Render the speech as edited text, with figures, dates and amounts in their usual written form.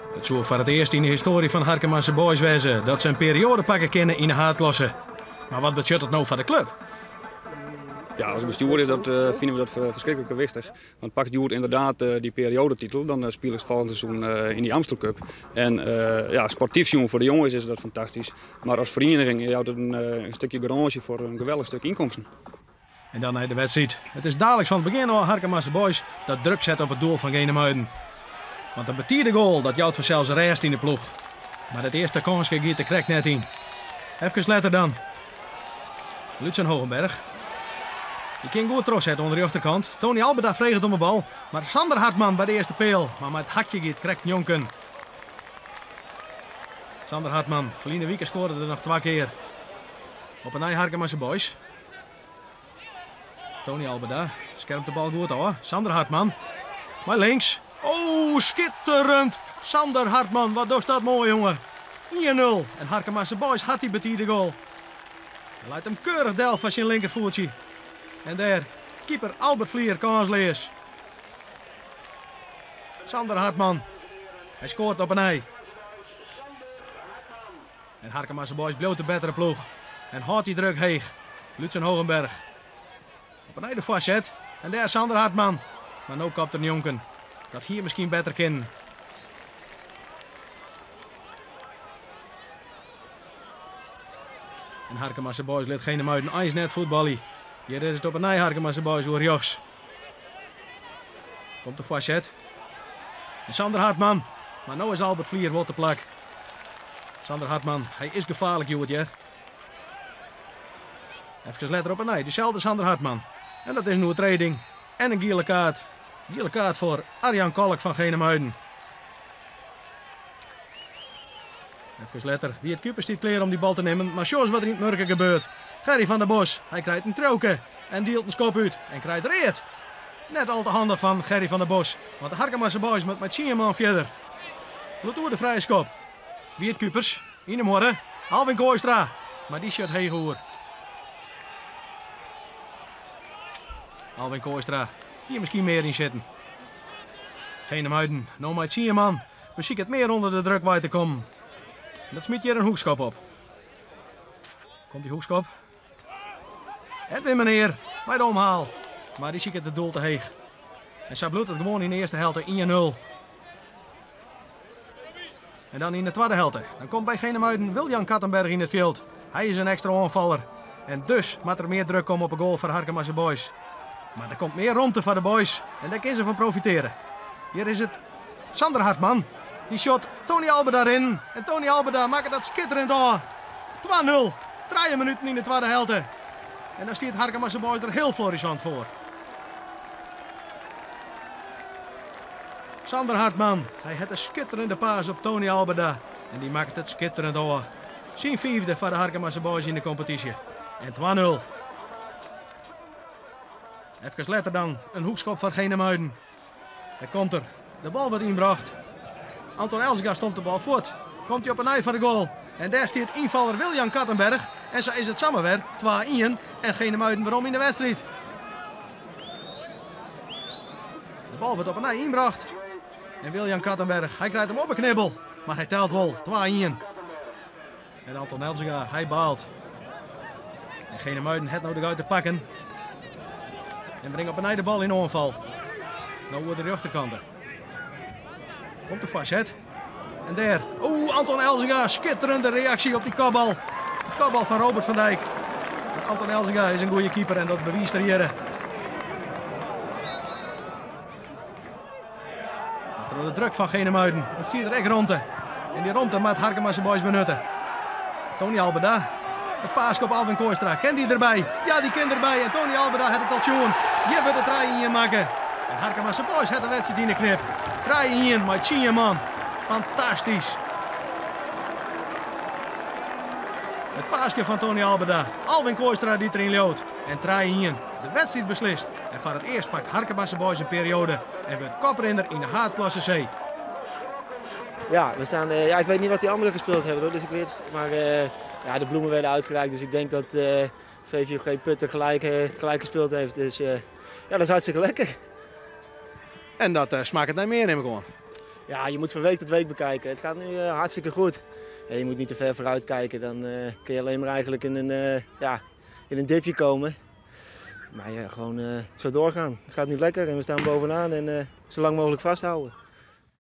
Het zou voor het eerst in de historie van Harkemasse Boys wezen dat ze een periode pakken kunnen in de haatklasse. Maar wat betekent het nou voor de club? Ja, als bestuur is dat, vinden we dat verschrikkelijk wichtig. Want pakt Joert inderdaad die periodetitel, dan spelen ze volgend seizoen in die Amstel Cup. En ja, sportief zien voor de jongens is dat fantastisch. Maar als vereniging houdt het een stukje garantie voor een geweldig stuk inkomsten. En dan naar de wedstrijd. Het is dadelijk van het begin al Harkemasse Boys dat druk zet op het doel van Genemuiden. Want een betierde goal dat jouwt vanzelfs rest in de ploeg. Maar het eerste kansje gaat de krek net in. Even letter dan. Lutsen Hogenberg. Die kan goed terugzetten onder de achterkant. Tony Albeda vreegt om de bal. Maar Sander Hartman bij de eerste peel. Maar met het hakje gaat krijgt Jonken. Sander Hartman. Verliezen week scoorde er nog 2 keer. Op een Harkemasse Boys. Tony Albeda. Schermt de bal goed hoor. Sander Hartman. Maar links. Oh, schitterend. Sander Hartman. Wat doet dat mooi jongen. 1-0. En Harkemasse Boys had die betierde goal. Hij laat hem keurig delven van zijn linkervoetje. En daar, keeper Albert Vlier kanslees. Sander Hartman. Hij scoort op een ei. En Harkemasse Boys bloot de betere ploeg. En houdt die druk heeg. Lutsen Hogenberg. Op een ei de facet. En daar Sander Hartman. Maar nu kapt er Jonken. Dat hier misschien beter kennen. En Harkemasse Boys liet geen uit een ijsnet voetballen. Hier is het op een ei Harkemasse Boys door Jochs. Komt de facet. En Sander Hartman. Maar nu is Albert Vlier wat te plak. Sander Hartman, hij is gevaarlijk joh. Even letter op een ei. Dezelfde Sander Hartman. En dat is nu een trading. En een gele kaart. Gele kaart voor Arjan Kolk van Genemuiden. Even letter. Wie het Kuipers stiet klaar om die bal te nemen. Maar zoals wat er in het murken gebeurt. Gerry van der Bos. Hij krijgt een troken. En deelt een skop uit. En krijgt reed. Net al te handig van Gerry van der Bos. Want de Harkemasse Boys met 10 man verder. Bloed de vrije skop. Wie het Kuipers. In de morgen. Alwin Kooistra. Maar die shot heen hoor. Alwin Kooistra. Hier misschien meer in zitten. Genemuiden. Nou met 10 man. Beziek het meer onder de druk waar te komen. Dat smiet hier een hoekschop op. Komt die hoekschop. Edwin meneer, bij de omhaal. Maar die ziet het doel te heeg. En zo bloedt het gewoon in de eerste helte 1-0. En dan in de tweede helte. Dan komt bij Genemuiden Wiljan Kattenberg in het veld. Hij is een extra aanvaller. En dus moet er meer druk komen op een goal voor Harkemasse Boys. Maar er komt meer ruimte voor de boys. En daar kunnen ze van profiteren. Hier is het Sander Hartman. Die shot Tony Albeda erin. En Tony Albeda maakt dat schitterend door. 2-0. 3 minuten in de tweede helte. En dan staat Harkemasse Boys er heel florissant voor. Sander Hartman. Hij heeft een schitterende paas op Tony Albeda. En die maakt het schitterend door. Zijn 5e voor de Harkemasse Boys in de competitie. En 2-0. Even later dan. Een hoekschop van Genemuiden. Daar komt er. De bal wordt inbracht. Anton Elzega stond de bal voort. Komt hij op een ei van de goal. En daar staat invaller Wiljan Kattenberg. En zo is het samenwerk 2-1. En Genemuiden waarom in de wedstrijd. De bal wordt op een ei inbracht. En Wiljan Kattenberg, hij krijgt hem op een knibbel. Maar hij telt wel 2-1. En Anton Elzega, hij baalt. En Genemuiden het nodig uit te pakken. En brengt op een ei de bal in aanval. Nou wordt de rechterkanten. Komt de facet. En daar. Anton Elzega. Schitterende reactie op die kopbal. De kopbal van Robert van Dijk. Maar Anton Elzega is een goede keeper en dat bewijst er hier. Maar door de druk van Genemuiden ontstaat er echt ronde. En die ronde moet Harkemasse Boys benutten. Tony Albeda. Het paas op Alwin Kooistra. Kent die erbij? Ja, die kent erbij. En Tony Albeda heeft het al schoon. Je wil de 3-1 maken. En Harkemasse Boys heeft de wedstrijd in de knip. 3-1 met 10 man. Fantastisch. Het paasje van Tony Albeda. Alwin Kooistra die erin loopt. En 3-1. De wedstrijd beslist. En voor het eerst pakt Harkemasse Boys een periode. En wordt koprenner in de haatklasse C. Ja, we staan, ik weet niet wat die anderen gespeeld hebben hoor, dus ik weet. Maar de bloemen werden uitgereikt, dus ik denk dat VVOG Putten gelijk gespeeld heeft. Dus dat is hartstikke lekker. En dat smaakt het naar meer, neem ik aan. Ja, je moet van week tot week bekijken. Het gaat nu hartstikke goed. Je moet niet te ver vooruit kijken, dan kun je alleen maar eigenlijk in een dipje komen. Maar ja, gewoon zo doorgaan. Het gaat nu lekker en we staan bovenaan en zo lang mogelijk vasthouden.